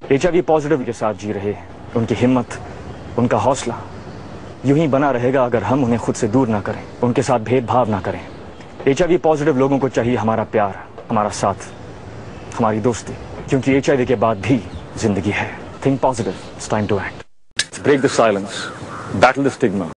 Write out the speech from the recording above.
HIV positive के साथ जी रहे हैं, उनकी हिम्मत, उनका हौसला यूं ही बना रहेगा अगर हम उन्हें खुद से दूर ना करें, उनके साथ भेदभाव ना करें। HIV पॉजिटिव लोगों को चाहिए हमारा प्यार, हमारा साथ, हमारी दोस्ती, क्योंकि HIV के बाद भी जिंदगी है। Think positive. It's time to act. Break the silence. Battle the stigma.